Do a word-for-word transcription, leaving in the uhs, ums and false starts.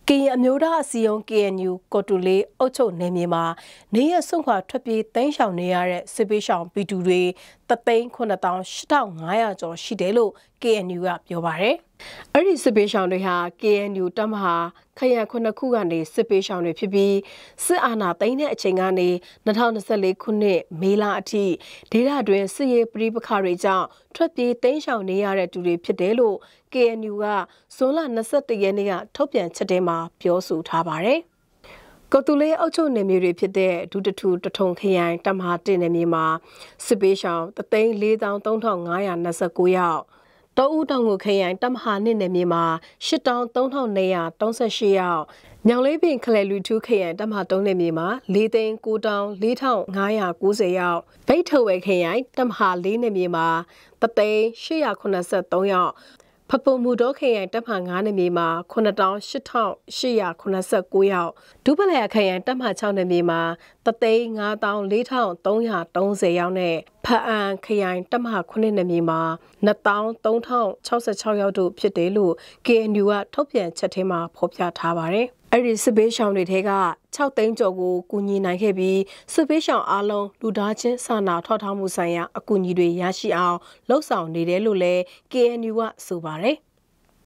ကရင်အမျိုးသားအစည်းအရုံး K N U ကော်တူလေးအုပ်ချုပ်နယ်မြေမှာနေရဆွန့်ခွာထွက်ပြေးတိမ်းရှောင်နေရတဲ့စစ်ပေးရှောင်ပြည်သူတွေတသိန်းခုနှစ်သောင်းရှစ်ထောင်ငါးရာကျော်ရှိတယ်လို့ K N U ကပြောပါတယ်။အဲ့ဒီစစ်ပေးရှောင်တွေဟာ K N U တပ်မဟာခရိုင်ခုနှစ်ခုကနေစစ်ပေးရှောင်တွေဖြစ်ပြီးစစ်အာဏာသိမ်းတဲ့အချိန်ကနေ၂၀၂၄ခုနှစ်မေလအထိဒေသတွင်စစ်ရေးပဋိပက္ခတွေကြောင့်ထွက်ပြေးတိမ်းရှောင်နေရတဲ့သူတွေဖြစ်တယ်လို့ K N U ကဇွန်လ၂၁ရက်နေ့ကထုတ်ပြန်ချက်ထဲမှာပြောဆိုထားပါတယ်။ကော်တူလေးအုပ်ချုပ်နယ်မြေတွေဖြစ်တဲ့ဒုတထုတထုံခရိုင်တပ်မဟာတစ်နယ်မြေမှာစစ်ပေးရှောင်တသိန်းလေးသောင်းသုံးထောင်ငါးရာ၂၉ယောက်တောဦးတောင်ကိုခရိုင်တပ်မဟာနှစ်နယ်မြေမှာရှစ်တောင်းသုံးထောင်နေရာ၃၈ယောက်ညောင်လေးပင်ခလဲလူထုခရိုင်တပ်မဟာသုံးနယ်မြေမှာလေးသိန်းကိုတောင်းလေးထောင်ငါးရာ၉၀ယောက်ဗိတ်ထုံဝဲခရိုင်တပ်မဟာလေးနယ်မြေမှာတသိန်းရှစ်ရာခုနှစ်သုံးယောက်ဖပုံမူတော်ခရိုင်တပ်မဟာငါးနယ်မြေမှာခုနှစ်တောင်းရှစ်ထောင်ရှစ်ရာခုနှစ်ကိုယောက်ဒုပလယာခရိုင်တပ်မဟာ၆နယ်မြေမှာတသိန်းငါးတောင်းလေးထောင်သုံးရာသုံးဆယ်ယောက်နဲ့ဖအံခရိုင်တပ်မဟာခုနှစ်နယ်မြေမှာနှစ်တောင်းသုံးထောင်၆ဆယ်၆ယောက်တို့ဖြစ်တယ်လို့ K N U ကထုတ်ပြန်ချက်ထဲမှာဖော်ပြထားပါတယ်။အဲ့ဒီစစ်ပေးရှောင်တွေထဲက၆သိန်းကျော်ကိုကူညီနိုင်ခဲ့ပြီးစစ်ပေးရှောင်အားလုံးလူသားချင်းစာနာထောက်ထားမှုဆိုင်ရာအကူအညီတွေရရှိအောင်လှုံ့ဆော်နေတယ်လို့လည်း K N U ကဆိုပါတယ်။